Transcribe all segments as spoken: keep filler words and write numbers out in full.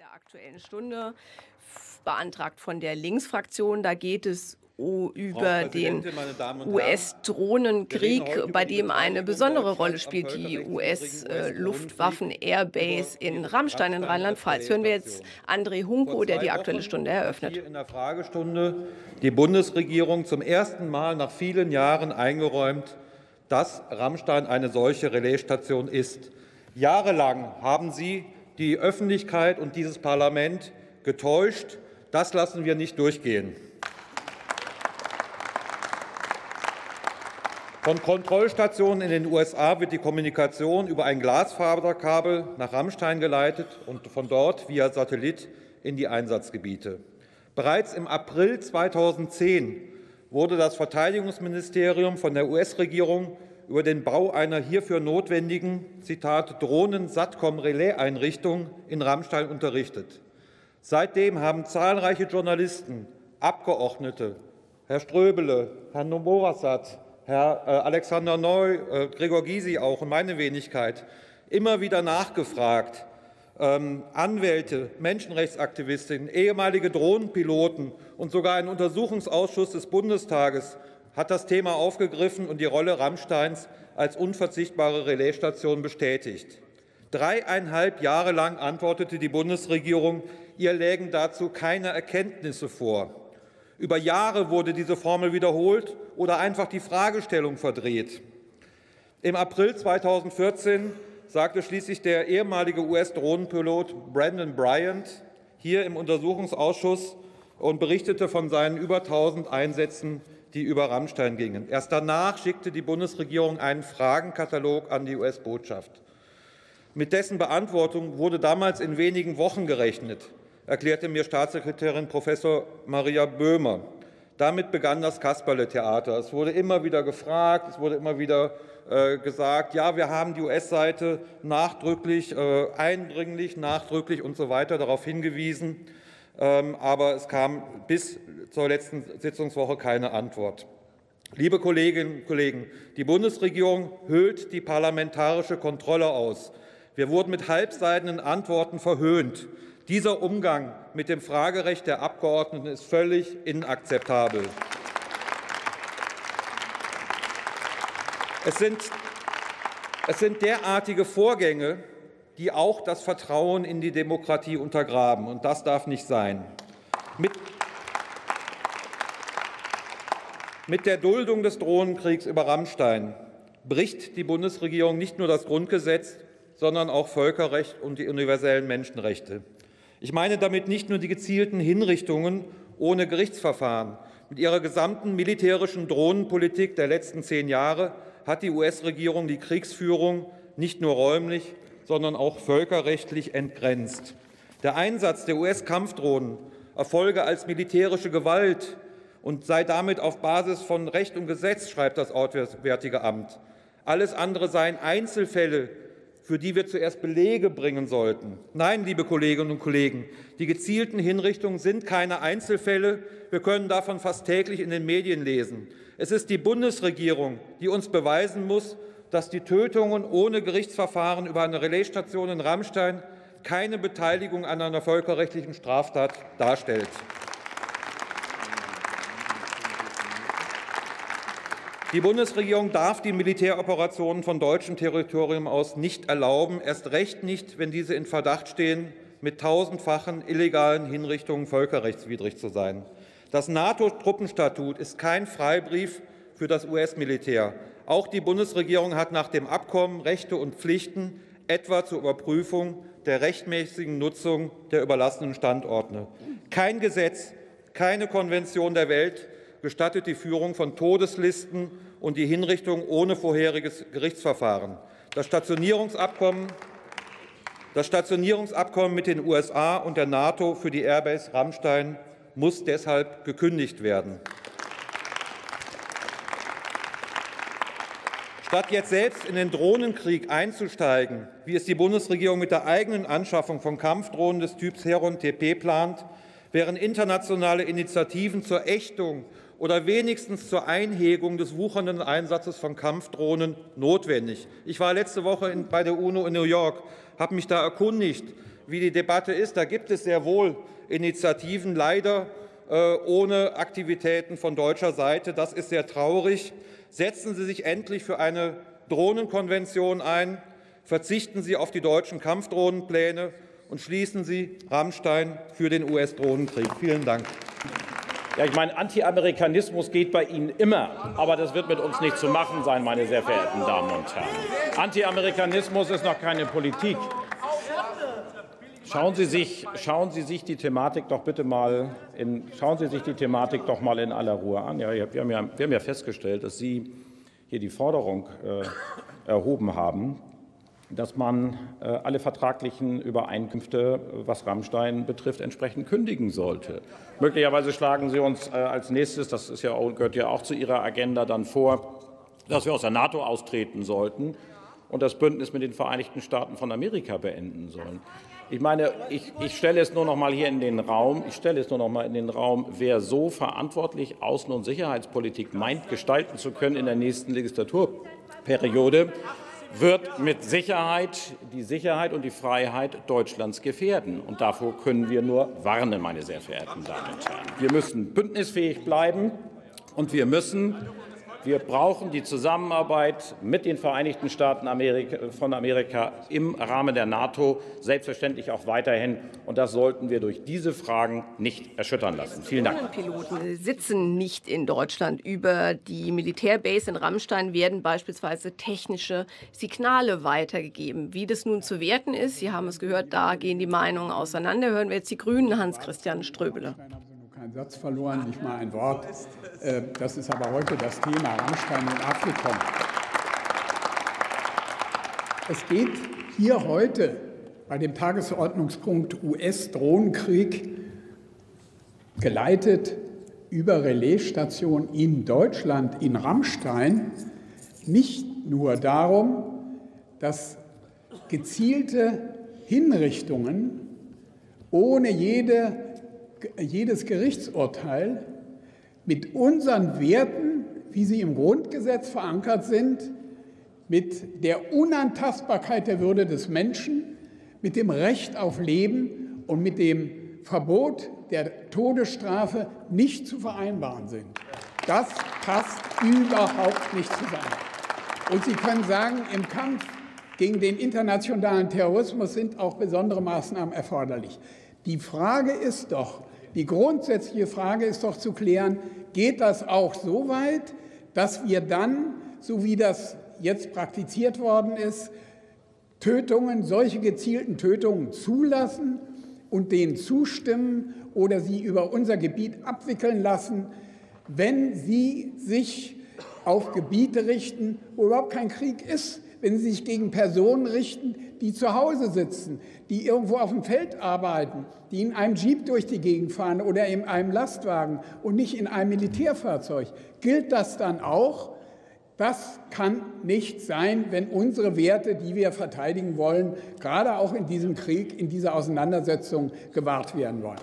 der Aktuellen Stunde, beantragt von der Linksfraktion. Da geht es über den U S-Drohnenkrieg, bei dem eine besondere Rolle spielt die U S-Luftwaffen-Airbase in Ramstein in Rheinland-Pfalz. Hören wir jetzt André Hunko, der die Aktuelle Stunde eröffnet. In der Fragestunde die Bundesregierung zum ersten Mal nach vielen Jahren eingeräumt, dass Ramstein eine solche Relaisstation ist. Jahrelang haben Sie die Öffentlichkeit und dieses Parlament getäuscht. Das lassen wir nicht durchgehen. Von Kontrollstationen in den U S A wird die Kommunikation über ein Glasfaserkabel nach Ramstein geleitet und von dort via Satellit in die Einsatzgebiete. Bereits im April zweitausendzehn wurde das Verteidigungsministerium von der U S-Regierung über den Bau einer hierfür notwendigen, Zitat, Drohnen-Satcom-Relais-Einrichtung in Ramstein unterrichtet. Seitdem haben zahlreiche Journalisten, Abgeordnete, Herr Ströbele, Herr Novosad, Herr äh, Alexander Neu, äh, Gregor Gysi auch und meine Wenigkeit immer wieder nachgefragt. Ähm, Anwälte, Menschenrechtsaktivistinnen, ehemalige Drohnenpiloten und sogar ein Untersuchungsausschuss des Bundestages hat das Thema aufgegriffen und die Rolle Ramsteins als unverzichtbare Relaisstation bestätigt. Dreieinhalb Jahre lang antwortete die Bundesregierung, ihr lägen dazu keine Erkenntnisse vor. Über Jahre wurde diese Formel wiederholt oder einfach die Fragestellung verdreht. Im April zweitausendvierzehn sagte schließlich der ehemalige U S-Drohnenpilot Brandon Bryant hier im Untersuchungsausschuss und berichtete von seinen über tausend Einsätzen, die über Ramstein gingen. Erst danach schickte die Bundesregierung einen Fragenkatalog an die U S-Botschaft. Mit dessen Beantwortung wurde damals in wenigen Wochen gerechnet, erklärte mir Staatssekretärin Professor Maria Böhmer. Damit begann das Kasperle-Theater. Es wurde immer wieder gefragt, es wurde immer wieder äh, gesagt, ja, wir haben die U S-Seite nachdrücklich, äh, eindringlich, nachdrücklich und so weiter darauf hingewiesen. Ähm, aber es kam bis zur letzten Sitzungswoche keine Antwort. Liebe Kolleginnen und Kollegen, die Bundesregierung höhlt die parlamentarische Kontrolle aus. Wir wurden mit halbseitigen Antworten verhöhnt. Dieser Umgang mit dem Fragerecht der Abgeordneten ist völlig inakzeptabel. Es sind, es sind derartige Vorgänge, die auch das Vertrauen in die Demokratie untergraben. Und das darf nicht sein. Mit, mit der Duldung des Drohnenkriegs über Ramstein bricht die Bundesregierung nicht nur das Grundgesetz, sondern auch Völkerrecht und die universellen Menschenrechte. Ich meine damit nicht nur die gezielten Hinrichtungen ohne Gerichtsverfahren. Mit ihrer gesamten militärischen Drohnenpolitik der letzten zehn Jahre hat die U S-Regierung die Kriegsführung nicht nur räumlich, sondern auch völkerrechtlich entgrenzt. Der Einsatz der U S-Kampfdrohnen erfolge als militärische Gewalt und sei damit auf Basis von Recht und Gesetz, schreibt das Auswärtige Amt. Alles andere seien Einzelfälle, für die wir zuerst Belege bringen sollten. Nein, liebe Kolleginnen und Kollegen, die gezielten Hinrichtungen sind keine Einzelfälle. Wir können davon fast täglich in den Medien lesen. Es ist die Bundesregierung, die uns beweisen muss, dass die Tötungen ohne Gerichtsverfahren über eine Relaisstation in Ramstein keine Beteiligung an einer völkerrechtlichen Straftat darstellt. Die Bundesregierung darf die Militäroperationen von deutschem Territorium aus nicht erlauben, erst recht nicht, wenn diese in Verdacht stehen, mit tausendfachen illegalen Hinrichtungen völkerrechtswidrig zu sein. Das NATO-Truppenstatut ist kein Freibrief für das U S-Militär. Auch die Bundesregierung hat nach dem Abkommen Rechte und Pflichten, etwa zur Überprüfung der rechtmäßigen Nutzung der überlassenen Standorte. Kein Gesetz, keine Konvention der Welt gestattet die Führung von Todeslisten und die Hinrichtung ohne vorheriges Gerichtsverfahren. Das Stationierungsabkommen, das Stationierungsabkommen mit den U S A und der NATO für die Airbase Ramstein muss deshalb gekündigt werden. Statt jetzt selbst in den Drohnenkrieg einzusteigen, wie es die Bundesregierung mit der eigenen Anschaffung von Kampfdrohnen des Typs Heron T P plant, wären internationale Initiativen zur Ächtung oder wenigstens zur Einhegung des wuchernden Einsatzes von Kampfdrohnen notwendig. Ich war letzte Woche in, bei der UNO in New York, habe mich da erkundigt, wie die Debatte ist. Da gibt es sehr wohl Initiativen, leider äh, ohne Aktivitäten von deutscher Seite. Das ist sehr traurig. Setzen Sie sich endlich für eine Drohnenkonvention ein. Verzichten Sie auf die deutschen Kampfdrohnenpläne und schließen Sie Rammstein für den U S-Drohnenkrieg. Vielen Dank. Ja, ich meine, Anti-Amerikanismus geht bei Ihnen immer, aber das wird mit uns nicht zu machen sein, meine sehr verehrten Damen und Herren. Anti-Amerikanismus ist noch keine Politik. Schauen Sie sich, schauen Sie sich die Thematik doch bitte mal in, schauen Sie sich die Thematik doch mal in aller Ruhe an. Ja, wir haben ja, wir haben ja festgestellt, dass Sie hier die Forderung äh, erhoben haben, dass man äh, alle vertraglichen Übereinkünfte, was Rammstein betrifft, entsprechend kündigen sollte. Möglicherweise schlagen Sie uns äh, als nächstes, das ist ja, gehört ja auch zu Ihrer Agenda, dann vor, dass wir aus der NATO austreten sollten und das Bündnis mit den Vereinigten Staaten von Amerika beenden sollen. Ich meine, ich, ich stelle es nur noch mal hier in den Raum, ich stelle es nur noch mal in den Raum, wer so verantwortlich Außen- und Sicherheitspolitik meint, gestalten zu können in der nächsten Legislaturperiode, wird mit Sicherheit die Sicherheit und die Freiheit Deutschlands gefährden. Und davor können wir nur warnen, meine sehr verehrten Damen und Herren. Wir müssen bündnisfähig bleiben und wir müssen Wir brauchen die Zusammenarbeit mit den Vereinigten Staaten Amerika, von Amerika im Rahmen der NATO selbstverständlich auch weiterhin. Und das sollten wir durch diese Fragen nicht erschüttern lassen. Vielen Dank. Piloten sitzen nicht in Deutschland. Über die Militärbase in Rammstein werden beispielsweise technische Signale weitergegeben. Wie das nun zu werten ist, Sie haben es gehört, da gehen die Meinungen auseinander. Hören wir jetzt die Grünen, Hans-Christian Ströbele. Kein Satz verloren, nicht mal ein Wort. Das ist aber heute das Thema Rammstein und Afrika. Es geht hier heute bei dem Tagesordnungspunkt U S-Drohnenkrieg, geleitet über Relaisstation in Deutschland, in Rammstein, nicht nur darum, dass gezielte Hinrichtungen ohne jede jedes Gerichtsurteil mit unseren Werten, wie sie im Grundgesetz verankert sind, mit der Unantastbarkeit der Würde des Menschen, mit dem Recht auf Leben und mit dem Verbot der Todesstrafe nicht zu vereinbaren sind. Das passt überhaupt nicht zusammen. Und Sie können sagen, im Kampf gegen den internationalen Terrorismus sind auch besondere Maßnahmen erforderlich. Die Frage ist doch, die grundsätzliche Frage ist doch zu klären, geht das auch so weit, dass wir dann, so wie das jetzt praktiziert worden ist, Tötungen, solche gezielten Tötungen zulassen und denen zustimmen oder sie über unser Gebiet abwickeln lassen, wenn sie sich auf Gebiete richten, wo überhaupt kein Krieg ist, wenn sie sich gegen Personen richten, die zu Hause sitzen, die irgendwo auf dem Feld arbeiten, die in einem Jeep durch die Gegend fahren oder in einem Lastwagen und nicht in einem Militärfahrzeug. Gilt das dann auch? Das kann nicht sein, wenn unsere Werte, die wir verteidigen wollen, gerade auch in diesem Krieg, in dieser Auseinandersetzung gewahrt werden wollen.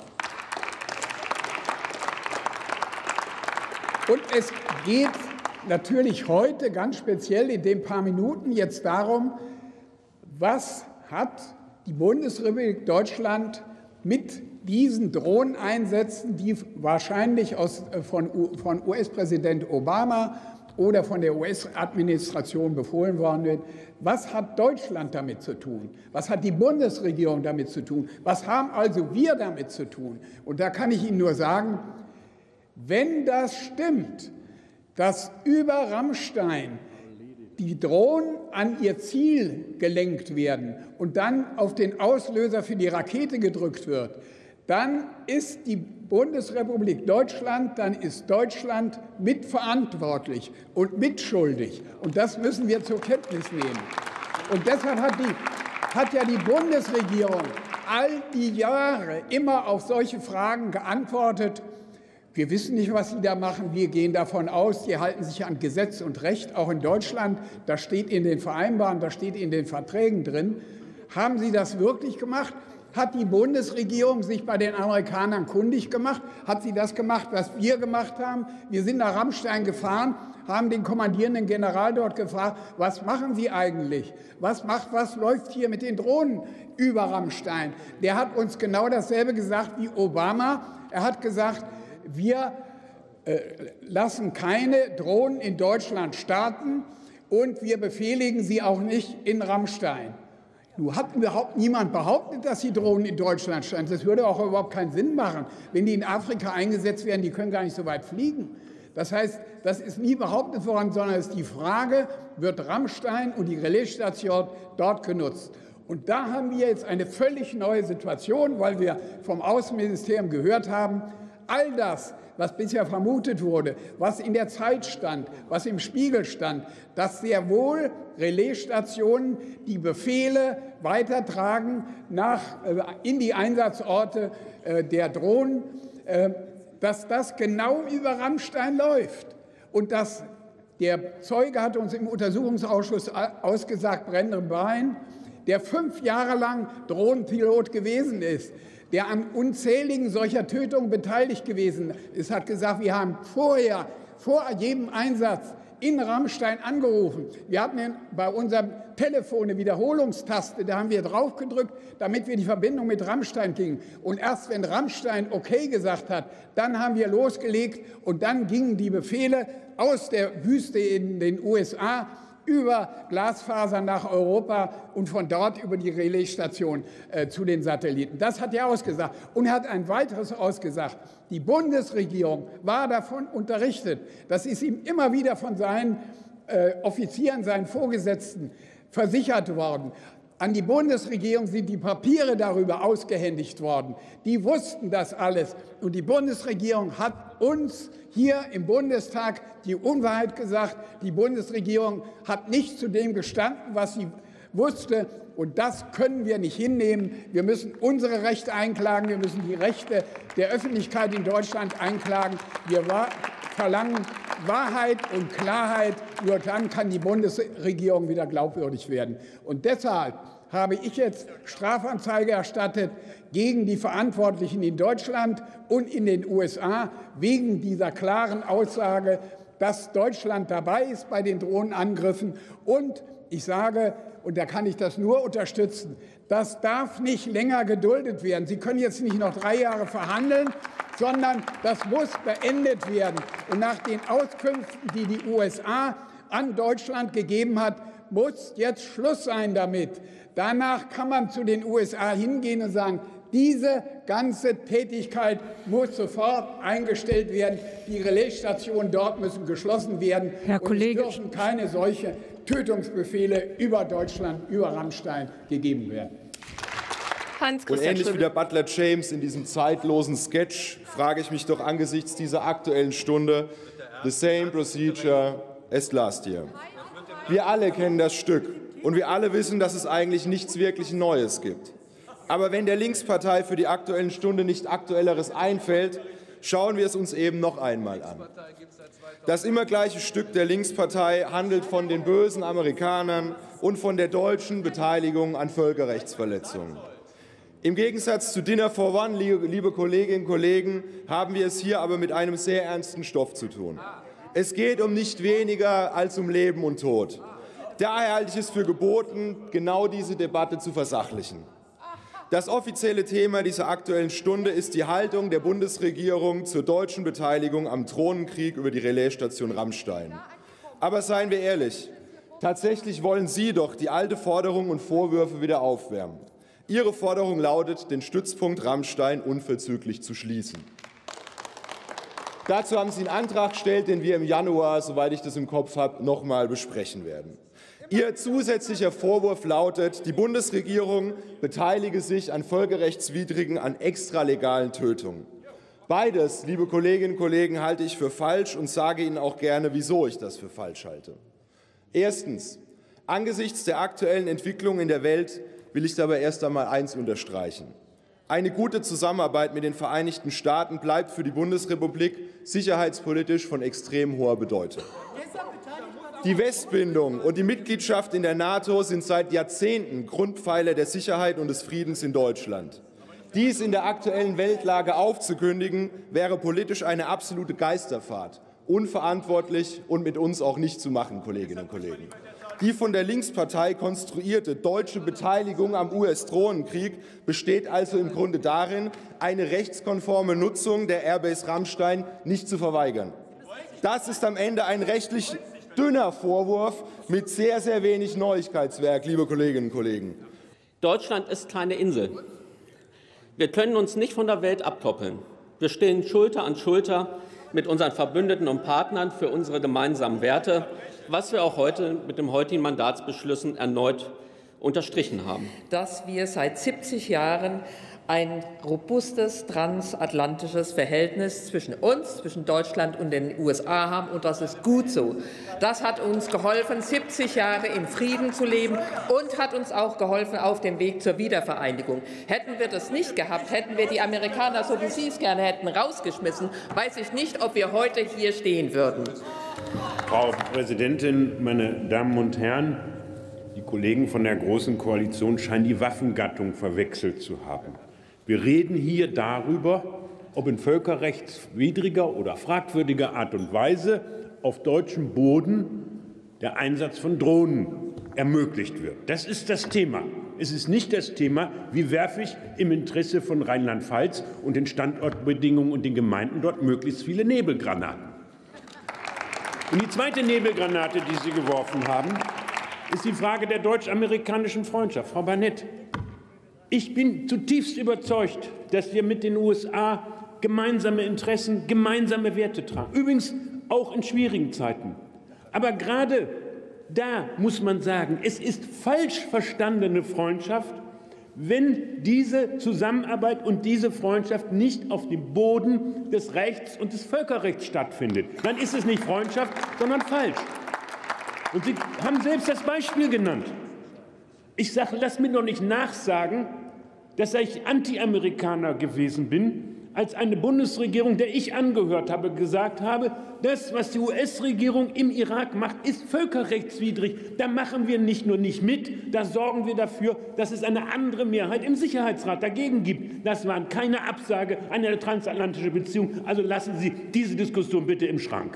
Und es geht natürlich heute ganz speziell in den paar Minuten jetzt darum, was hat die Bundesrepublik Deutschland mit diesen Drohneneinsätzen, die wahrscheinlich aus, von, von U S-Präsident Obama oder von der U S-Administration befohlen worden wird, was hat Deutschland damit zu tun? Was hat die Bundesregierung damit zu tun? Was haben also wir damit zu tun? Und da kann ich Ihnen nur sagen, wenn das stimmt, dass über Rammstein die Drohnen an ihr Ziel gelenkt werden und dann auf den Auslöser für die Rakete gedrückt wird, dann ist die Bundesrepublik Deutschland, dann ist Deutschland mitverantwortlich und mitschuldig. Und das müssen wir zur Kenntnis nehmen. Und deshalb hat, die, hat ja die Bundesregierung all die Jahre immer auf solche Fragen geantwortet. Wir wissen nicht, was Sie da machen. Wir gehen davon aus, Sie halten sich an Gesetz und Recht, auch in Deutschland. Das steht in den Vereinbarungen, das steht in den Verträgen drin. Haben Sie das wirklich gemacht? Hat die Bundesregierung sich bei den Amerikanern kundig gemacht? Hat sie das gemacht, was wir gemacht haben? Wir sind nach Ramstein gefahren, haben den kommandierenden General dort gefragt, was machen Sie eigentlich? Was macht, was läuft hier mit den Drohnen über Ramstein? Der hat uns genau dasselbe gesagt wie Obama. Er hat gesagt, wir äh, lassen keine Drohnen in Deutschland starten und wir befehligen sie auch nicht in Ramstein. Nun hat überhaupt niemand behauptet, dass die Drohnen in Deutschland standen. Das würde auch überhaupt keinen Sinn machen. Wenn die in Afrika eingesetzt werden, die können gar nicht so weit fliegen. Das heißt, das ist nie behauptet worden, sondern es ist die Frage, wird Ramstein und die Relaisstation dort genutzt? Und da haben wir jetzt eine völlig neue Situation, weil wir vom Außenministerium gehört haben, all das, was bisher vermutet wurde, was in der Zeit stand, was im Spiegel stand, dass sehr wohl Relaisstationen die Befehle weitertragen nach, äh, in die Einsatzorte äh, der Drohnen, äh, dass das genau über Ramstein läuft. Und dass der Zeuge hat uns im Untersuchungsausschuss ausgesagt, Brendan Bein, der fünf Jahre lang Drohnenpilot gewesen ist, der an unzähligen solcher Tötungen beteiligt gewesen ist, hat gesagt, wir haben vorher, vor jedem Einsatz in Ramstein angerufen. Wir hatten bei unserem Telefon eine Wiederholungstaste, da haben wir drauf gedrückt, damit wir die Verbindung mit Ramstein kriegen. Und erst wenn Ramstein okay gesagt hat, dann haben wir losgelegt und dann gingen die Befehle aus der Wüste in den U S A über Glasfaser nach Europa und von dort über die Relaisstation äh, zu den Satelliten. Das hat er ausgesagt. Und er hat ein weiteres ausgesagt. Die Bundesregierung war davon unterrichtet. Das ist ihm immer wieder von seinen äh, Offizieren, seinen Vorgesetzten versichert worden. An die Bundesregierung sind die Papiere darüber ausgehändigt worden. Die wussten das alles. Und die Bundesregierung hat uns hier im Bundestag die Unwahrheit gesagt. Die Bundesregierung hat nicht zu dem gestanden, was sie wusste. Und das können wir nicht hinnehmen. Wir müssen unsere Rechte einklagen. Wir müssen die Rechte der Öffentlichkeit in Deutschland einklagen. Wir verlangen Wahrheit und Klarheit. Nur dann kann die Bundesregierung wieder glaubwürdig werden. Und deshalb habe ich jetzt Strafanzeige erstattet gegen die Verantwortlichen in Deutschland und in den U S A wegen dieser klaren Aussage, dass Deutschland dabei ist bei den Drohnenangriffen. Und ich sage, und da kann ich das nur unterstützen, das darf nicht länger geduldet werden. Sie können jetzt nicht noch drei Jahre verhandeln, sondern das muss beendet werden. Und nach den Auskünften, die die U S A an Deutschland gegeben hat, muss jetzt Schluss sein damit. Danach kann man zu den U S A hingehen und sagen, diese ganze Tätigkeit muss sofort eingestellt werden. Die Relaisstationen dort müssen geschlossen werden. Herr Kollege, und es dürfen keine solche Tötungsbefehle über Deutschland, über Ramstein gegeben werden. Und ähnlich wie der Butler James in diesem zeitlosen Sketch frage ich mich doch angesichts dieser Aktuellen Stunde, the same procedure as last year. Wir alle kennen das Stück und wir alle wissen, dass es eigentlich nichts wirklich Neues gibt. Aber wenn der Linkspartei für die Aktuellen Stunde nicht Aktuelleres einfällt, schauen wir es uns eben noch einmal an. Das immer gleiche Stück der Linkspartei handelt von den bösen Amerikanern und von der deutschen Beteiligung an Völkerrechtsverletzungen. Im Gegensatz zu Dinner for One, liebe Kolleginnen und Kollegen, haben wir es hier aber mit einem sehr ernsten Stoff zu tun. Es geht um nicht weniger als um Leben und Tod. Daher halte ich es für geboten, genau diese Debatte zu versachlichen. Das offizielle Thema dieser Aktuellen Stunde ist die Haltung der Bundesregierung zur deutschen Beteiligung am Drohnenkrieg über die Relaisstation Ramstein. Aber seien wir ehrlich, tatsächlich wollen Sie doch die alte Forderung und Vorwürfe wieder aufwärmen. Ihre Forderung lautet, den Stützpunkt Ramstein unverzüglich zu schließen. Dazu haben Sie einen Antrag gestellt, den wir im Januar, soweit ich das im Kopf habe, noch mal besprechen werden. Ihr zusätzlicher Vorwurf lautet, die Bundesregierung beteilige sich an völkerrechtswidrigen, an extralegalen Tötungen. Beides, liebe Kolleginnen und Kollegen, halte ich für falsch und sage Ihnen auch gerne, wieso ich das für falsch halte. Erstens. Angesichts der aktuellen Entwicklung in der Welt will ich dabei erst einmal eins unterstreichen. Eine gute Zusammenarbeit mit den Vereinigten Staaten bleibt für die Bundesrepublik sicherheitspolitisch von extrem hoher Bedeutung. Die Westbindung und die Mitgliedschaft in der NATO sind seit Jahrzehnten Grundpfeiler der Sicherheit und des Friedens in Deutschland. Dies in der aktuellen Weltlage aufzukündigen, wäre politisch eine absolute Geisterfahrt, unverantwortlich und mit uns auch nicht zu machen, Kolleginnen und Kollegen. Die von der Linkspartei konstruierte deutsche Beteiligung am U S-Drohnenkrieg besteht also im Grunde darin, eine rechtskonforme Nutzung der Airbase Ramstein nicht zu verweigern. Das ist am Ende ein rechtlich dünner Vorwurf mit sehr, sehr wenig Neuigkeitswerk, liebe Kolleginnen und Kollegen. Deutschland ist keine Insel. Wir können uns nicht von der Welt abkoppeln. Wir stehen Schulter an Schulter mit unseren Verbündeten und Partnern für unsere gemeinsamen Werte, was wir auch heute mit den heutigen Mandatsbeschlüssen erneut unterstrichen haben. Dass wir seit siebzig Jahren ein robustes transatlantisches Verhältnis zwischen uns, zwischen Deutschland und den U S A haben, und das ist gut so. Das hat uns geholfen, siebzig Jahre in Frieden zu leben und hat uns auch geholfen auf dem Weg zur Wiedervereinigung. Hätten wir das nicht gehabt, hätten wir die Amerikaner, so wie Sie es gerne hätten, rausgeschmissen, weiß ich nicht, ob wir heute hier stehen würden. Frau Präsidentin, meine Damen und Herren! Die Kollegen von der Großen Koalition scheinen die Waffengattung verwechselt zu haben. Wir reden hier darüber, ob in völkerrechtswidriger oder fragwürdiger Art und Weise auf deutschem Boden der Einsatz von Drohnen ermöglicht wird. Das ist das Thema. Es ist nicht das Thema, wie werfe ich im Interesse von Rheinland-Pfalz und den Standortbedingungen und den Gemeinden dort möglichst viele Nebelgranaten. Und die zweite Nebelgranate, die Sie geworfen haben, ist die Frage der deutsch-amerikanischen Freundschaft. Frau Barnett, ich bin zutiefst überzeugt, dass wir mit den U S A gemeinsame Interessen, gemeinsame Werte tragen. Übrigens auch in schwierigen Zeiten. Aber gerade da muss man sagen, es ist falsch verstandene Freundschaft, wenn diese Zusammenarbeit und diese Freundschaft nicht auf dem Boden des Rechts und des Völkerrechts stattfindet. Dann ist es nicht Freundschaft, sondern falsch. Und Sie haben selbst das Beispiel genannt. Ich sage, lass mir noch nicht nachsagen, dass ich Anti-Amerikaner gewesen bin, als eine Bundesregierung, der ich angehört habe, gesagt habe, das, was die U S-Regierung im Irak macht, ist völkerrechtswidrig. Da machen wir nicht nur nicht mit, da sorgen wir dafür, dass es eine andere Mehrheit im Sicherheitsrat dagegen gibt. Das war keine Absage an eine transatlantische Beziehung. Also lassen Sie diese Diskussion bitte im Schrank.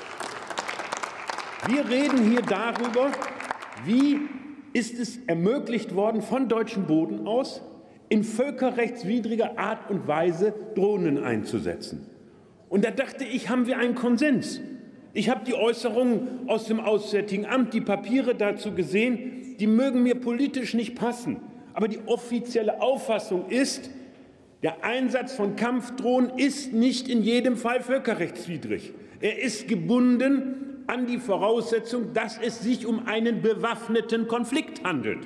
Wir reden hier darüber, wie ist es ermöglicht worden, von deutschem Boden aus in völkerrechtswidriger Art und Weise Drohnen einzusetzen. Und da dachte ich, haben wir einen Konsens. Ich habe die Äußerungen aus dem Auswärtigen Amt, die Papiere dazu gesehen, die mögen mir politisch nicht passen. Aber die offizielle Auffassung ist, der Einsatz von Kampfdrohnen ist nicht in jedem Fall völkerrechtswidrig. Er ist gebunden an die Voraussetzung, dass es sich um einen bewaffneten Konflikt handelt.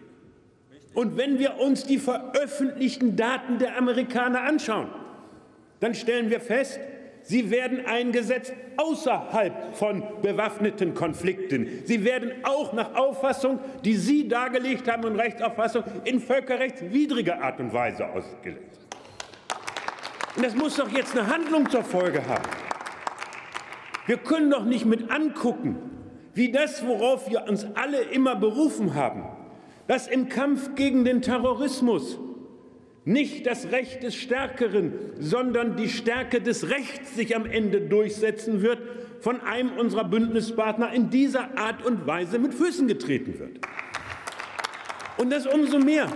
Und wenn wir uns die veröffentlichten Daten der Amerikaner anschauen, dann stellen wir fest, sie werden eingesetzt außerhalb von bewaffneten Konflikten. Sie werden auch nach Auffassung, die Sie dargelegt haben, und Rechtsauffassung in völkerrechtswidriger Art und Weise ausgelegt. Und das muss doch jetzt eine Handlung zur Folge haben. Wir können doch nicht mit angucken, wie das, worauf wir uns alle immer berufen haben, dass im Kampf gegen den Terrorismus nicht das Recht des Stärkeren, sondern die Stärke des Rechts sich am Ende durchsetzen wird, von einem unserer Bündnispartner in dieser Art und Weise mit Füßen getreten wird. Und das umso mehr,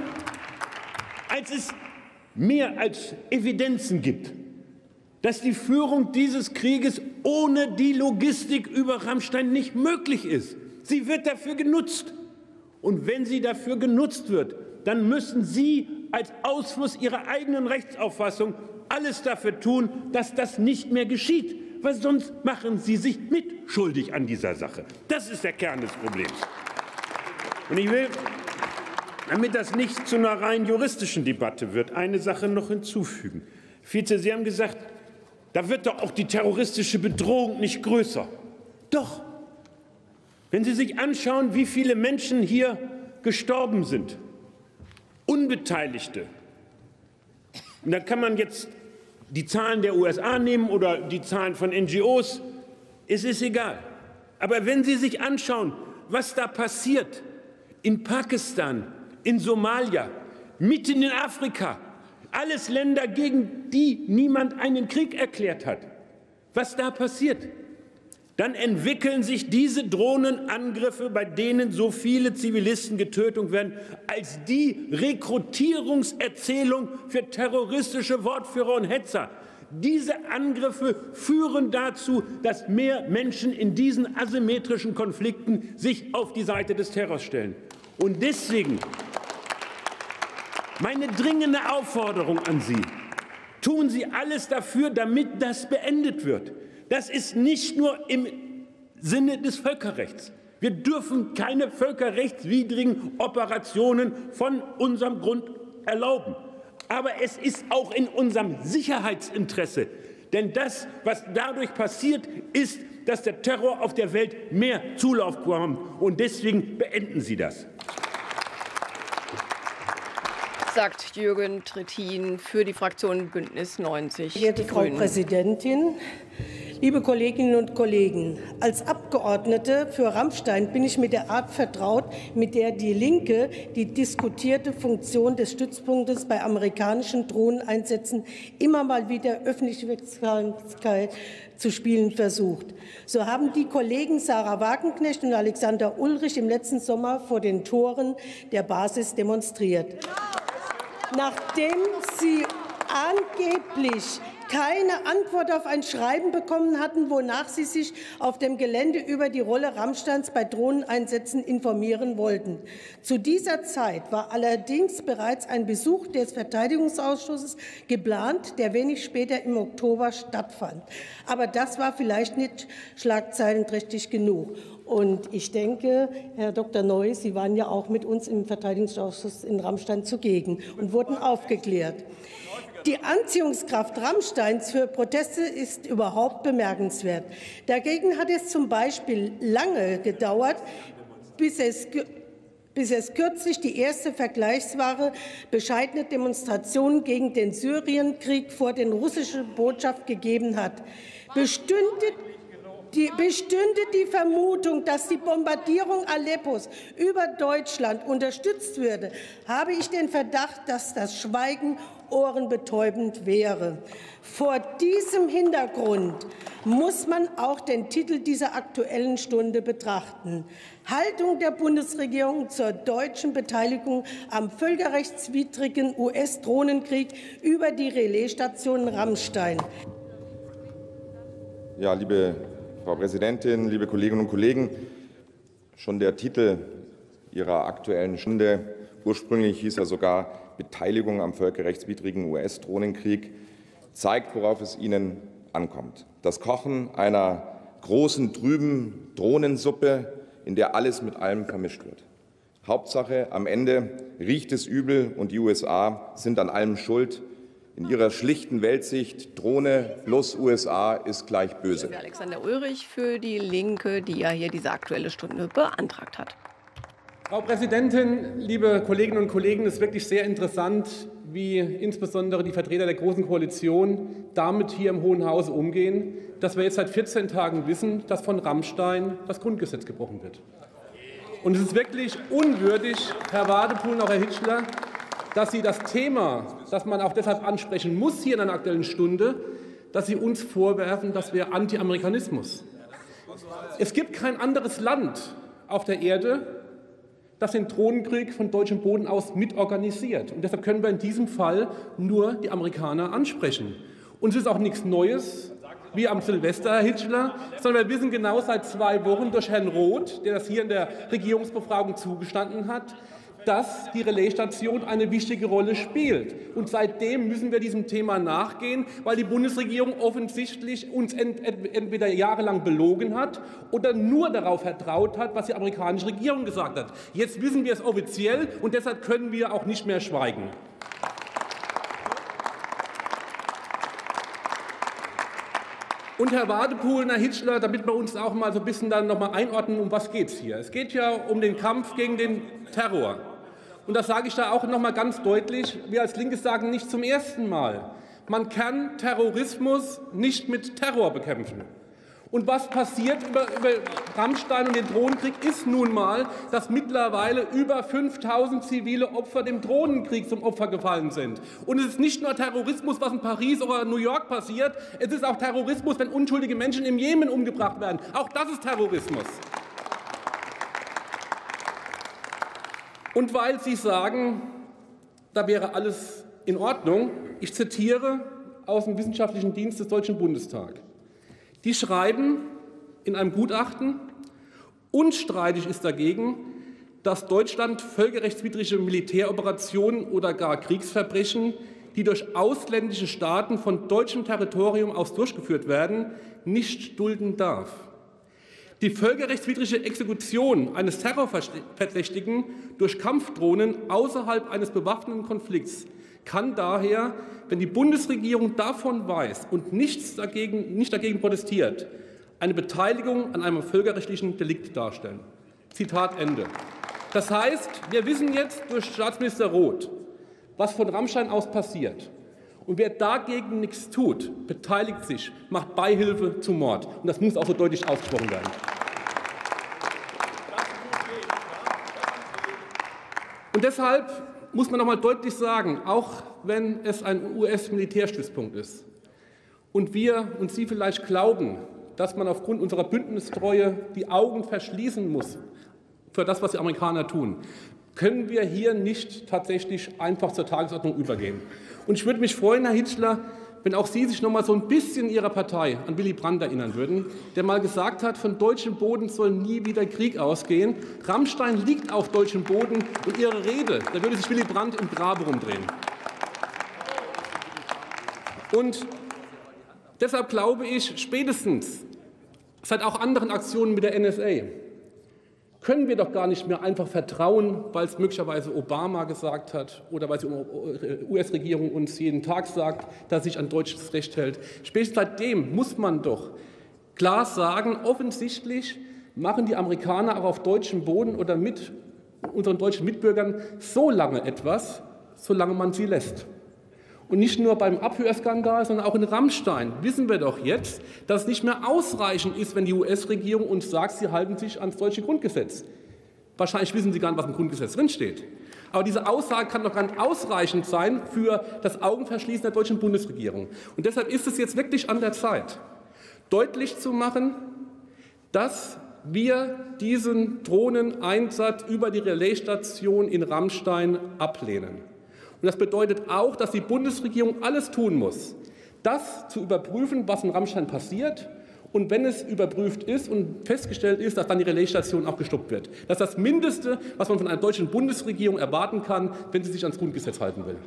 als es mehr als Evidenzen gibt, dass die Führung dieses Krieges ohne die Logistik über Ramstein nicht möglich ist. Sie wird dafür genutzt. Und wenn sie dafür genutzt wird, dann müssen Sie als Ausfluss Ihrer eigenen Rechtsauffassung alles dafür tun, dass das nicht mehr geschieht, weil sonst machen Sie sich mitschuldig an dieser Sache. Das ist der Kern des Problems. Und ich will, damit das nicht zu einer rein juristischen Debatte wird, eine Sache noch hinzufügen. Vize, Sie haben gesagt, da wird doch auch die terroristische Bedrohung nicht größer. Doch. Wenn Sie sich anschauen, wie viele Menschen hier gestorben sind, Unbeteiligte, und da kann man jetzt die Zahlen der U S A nehmen oder die Zahlen von N G Os, es ist egal. Aber wenn Sie sich anschauen, was da passiert, in Pakistan, in Somalia, mitten in Afrika, alles Länder, gegen die niemand einen Krieg erklärt hat, was da passiert, dann entwickeln sich diese Drohnenangriffe, bei denen so viele Zivilisten getötet werden, als die Rekrutierungserzählung für terroristische Wortführer und Hetzer. Diese Angriffe führen dazu, dass mehr Menschen in diesen asymmetrischen Konflikten sich auf die Seite des Terrors stellen. Und deswegen meine dringende Aufforderung an Sie: Tun Sie alles dafür, damit das beendet wird. Das ist nicht nur im Sinne des Völkerrechts. Wir dürfen keine völkerrechtswidrigen Operationen von unserem Grund erlauben. Aber es ist auch in unserem Sicherheitsinteresse. Denn das, was dadurch passiert, ist, dass der Terror auf der Welt mehr Zulauf bekommt. Und deswegen beenden Sie das. Sagt Jürgen Trittin für die Fraktion Bündnis neunzig. Verehrte Frau Präsidentin, liebe Kolleginnen und Kollegen! Als Abgeordnete für Rammstein bin ich mit der Art vertraut, mit der die Linke die diskutierte Funktion des Stützpunktes bei amerikanischen Drohneneinsätzen immer mal wieder Öffentlichkeit zu spielen versucht. So haben die Kollegen Sarah Wagenknecht und Alexander Ulrich im letzten Sommer vor den Toren der Basis demonstriert. Nachdem sie angeblich keine Antwort auf ein Schreiben bekommen hatten, wonach sie sich auf dem Gelände über die Rolle Rammsteins bei Drohneneinsätzen informieren wollten. Zu dieser Zeit war allerdings bereits ein Besuch des Verteidigungsausschusses geplant, der wenig später im Oktober stattfand. Aber das war vielleicht nicht schlagzeilenträchtig genug. Und ich denke, Herr Doktor Neu, Sie waren ja auch mit uns im Verteidigungsausschuss in Rammstein zugegen und wurden aufgeklärt. Die Anziehungskraft Rammsteins für Proteste ist überhaupt bemerkenswert. Dagegen hat es zum Beispiel lange gedauert, bis es, bis es kürzlich die erste vergleichswahre bescheidene Demonstration gegen den Syrienkrieg vor der russischen Botschaft gegeben hat. Bestünde Die, bestünde die Vermutung, dass die Bombardierung Aleppos über Deutschland unterstützt würde, habe ich den Verdacht, dass das Schweigen ohrenbetäubend wäre. Vor diesem Hintergrund muss man auch den Titel dieser Aktuellen Stunde betrachten: Haltung der Bundesregierung zur deutschen Beteiligung am völkerrechtswidrigen U S-Drohnenkrieg über die Relaisstation Rammstein. Ja, liebe Frau Präsidentin, liebe Kolleginnen und Kollegen! Schon der Titel Ihrer Aktuellen Stunde, ursprünglich hieß er sogar Beteiligung am völkerrechtswidrigen U S-Drohnenkrieg, zeigt, worauf es Ihnen ankommt: Das Kochen einer großen, trüben Drohnensuppe, in der alles mit allem vermischt wird. Hauptsache, am Ende riecht es übel und die U S A sind an allem schuld. In ihrer schlichten Weltsicht: Drohne plus U S A ist gleich böse. Alexander Ulrich für die Linke, die ja hier diese Aktuelle Stunde beantragt hat. Frau Präsidentin, liebe Kolleginnen und Kollegen! Es ist wirklich sehr interessant, wie insbesondere die Vertreter der Großen Koalition damit hier im Hohen Hause umgehen, dass wir jetzt seit vierzehn Tagen wissen, dass von Rammstein das Grundgesetz gebrochen wird. Und es ist wirklich unwürdig, Herr Wadepool und auch Herr Hitschler, dass Sie das Thema, das man auch deshalb ansprechen muss hier in einer Aktuellen Stunde, dass Sie uns vorwerfen, das wäre Anti-Amerikanismus. Es gibt kein anderes Land auf der Erde, das den Drohnenkrieg von deutschem Boden aus mitorganisiert. Und deshalb können wir in diesem Fall nur die Amerikaner ansprechen. Und es ist auch nichts Neues, wie am Silvester, Herr Hitschler, sondern wir wissen genau seit zwei Wochen durch Herrn Roth, der das hier in der Regierungsbefragung zugestanden hat, dass die Relaisstation eine wichtige Rolle spielt. Und seitdem müssen wir diesem Thema nachgehen, weil die Bundesregierung offensichtlich uns ent entweder jahrelang belogen hat oder nur darauf vertraut hat, was die amerikanische Regierung gesagt hat. Jetzt wissen wir es offiziell, und deshalb können wir auch nicht mehr schweigen. Und Herr Wadepool und Herr Hitschler, damit wir uns auch mal so ein bisschen dann noch mal einordnen, um was geht es hier? Es geht ja um den Kampf gegen den Terror. Und das sage ich da auch noch mal ganz deutlich. Wir als Linke sagen nicht zum ersten Mal: Man kann Terrorismus nicht mit Terror bekämpfen. Und was passiert über, über Rammstein und den Drohnenkrieg ist nun mal, dass mittlerweile über fünftausend zivile Opfer dem Drohnenkrieg zum Opfer gefallen sind. Und es ist nicht nur Terrorismus, was in Paris oder New York passiert, es ist auch Terrorismus, wenn unschuldige Menschen im Jemen umgebracht werden. Auch das ist Terrorismus. Und weil Sie sagen, da wäre alles in Ordnung, ich zitiere aus dem Wissenschaftlichen Dienst des Deutschen Bundestags. Die schreiben in einem Gutachten, unstreitig ist dagegen, dass Deutschland völkerrechtswidrige Militäroperationen oder gar Kriegsverbrechen, die durch ausländische Staaten von deutschem Territorium aus durchgeführt werden, nicht dulden darf. Die völkerrechtswidrige Exekution eines Terrorverdächtigen durch Kampfdrohnen außerhalb eines bewaffneten Konflikts kann daher, wenn die Bundesregierung davon weiß und nichts dagegen, nicht dagegen protestiert, eine Beteiligung an einem völkerrechtlichen Delikt darstellen. Zitat Ende. Das heißt, wir wissen jetzt durch Staatsminister Roth, was von Rammstein aus passiert. Und wer dagegen nichts tut, beteiligt sich, macht Beihilfe zum Mord. Und das muss auch so deutlich ausgesprochen werden. Und deshalb muss man noch mal deutlich sagen, auch wenn es ein U S-Militärstützpunkt ist und wir und Sie vielleicht glauben, dass man aufgrund unserer Bündnistreue die Augen verschließen muss für das, was die Amerikaner tun, können wir hier nicht tatsächlich einfach zur Tagesordnung übergehen. Und ich würde mich freuen, Herr Hitschler, wenn auch Sie sich noch mal so ein bisschen Ihrer Partei an Willy Brandt erinnern würden, der mal gesagt hat, von deutschem Boden soll nie wieder Krieg ausgehen. Rammstein liegt auf deutschem Boden und Ihre Rede, da würde sich Willy Brandt im Grabe rumdrehen. Und deshalb glaube ich, spätestens seit auch anderen Aktionen mit der N S A können wir doch gar nicht mehr einfach vertrauen, weil es möglicherweise Obama gesagt hat oder weil die U S-Regierung uns jeden Tag sagt, dass sie sich an deutsches Recht hält. Spätestens seitdem muss man doch klar sagen, offensichtlich machen die Amerikaner auch auf deutschem Boden oder mit unseren deutschen Mitbürgern so lange etwas, solange man sie lässt. Und nicht nur beim Abhörskandal, sondern auch in Rammstein wissen wir doch jetzt, dass es nicht mehr ausreichend ist, wenn die U S-Regierung uns sagt, sie halten sich ans deutsche Grundgesetz. Wahrscheinlich wissen Sie gar nicht, was im Grundgesetz drinsteht. Aber diese Aussage kann doch gar nicht ausreichend sein für das Augenverschließen der deutschen Bundesregierung. Und deshalb ist es jetzt wirklich an der Zeit, deutlich zu machen, dass wir diesen Drohneneinsatz über die Relaisstation in Rammstein ablehnen. Und das bedeutet auch, dass die Bundesregierung alles tun muss, das zu überprüfen, was in Rammstein passiert. Und wenn es überprüft ist und festgestellt ist, dass dann die Relaisstation auch gestoppt wird. Das ist das Mindeste, was man von einer deutschen Bundesregierung erwarten kann, wenn sie sich ans Grundgesetz halten will.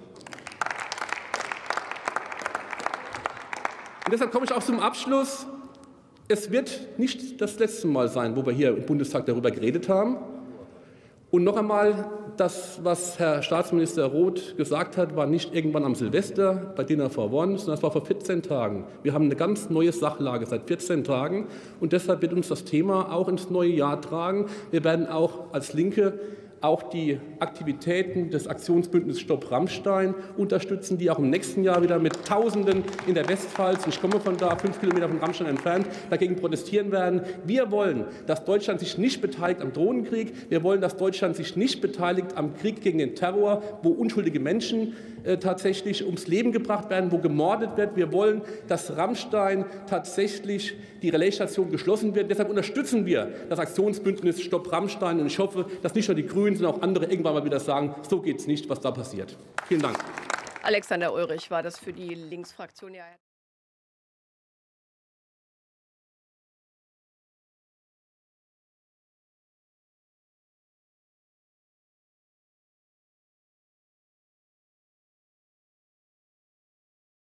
Und deshalb komme ich auch zum Abschluss. Es wird nicht das letzte Mal sein, wo wir hier im Bundestag darüber geredet haben. Und noch einmal, das, was Herr Staatsminister Roth gesagt hat, war nicht irgendwann am Silvester bei Dinner for One, sondern das war vor vierzehn Tagen. Wir haben eine ganz neue Sachlage seit vierzehn Tagen und deshalb wird uns das Thema auch ins neue Jahr tragen. Wir werden auch als Linke auch die Aktivitäten des Aktionsbündnisses Stopp Rammstein unterstützen, die auch im nächsten Jahr wieder mit Tausenden in der Westpfalz, ich komme von da, fünf Kilometer von Rammstein entfernt, dagegen protestieren werden. Wir wollen, dass Deutschland sich nicht beteiligt am Drohnenkrieg. Wir wollen, dass Deutschland sich nicht beteiligt am Krieg gegen den Terror, wo unschuldige Menschen äh, tatsächlich ums Leben gebracht werden, wo gemordet wird. Wir wollen, dass Rammstein tatsächlich die Relaisstation geschlossen wird. Deshalb unterstützen wir das Aktionsbündnis Stopp Rammstein. Und ich hoffe, dass nicht nur die Grünen, sondern auch andere irgendwann mal wieder sagen, so geht es nicht, was da passiert. Vielen Dank. Alexander Ulrich war das für die Linksfraktion. Ja.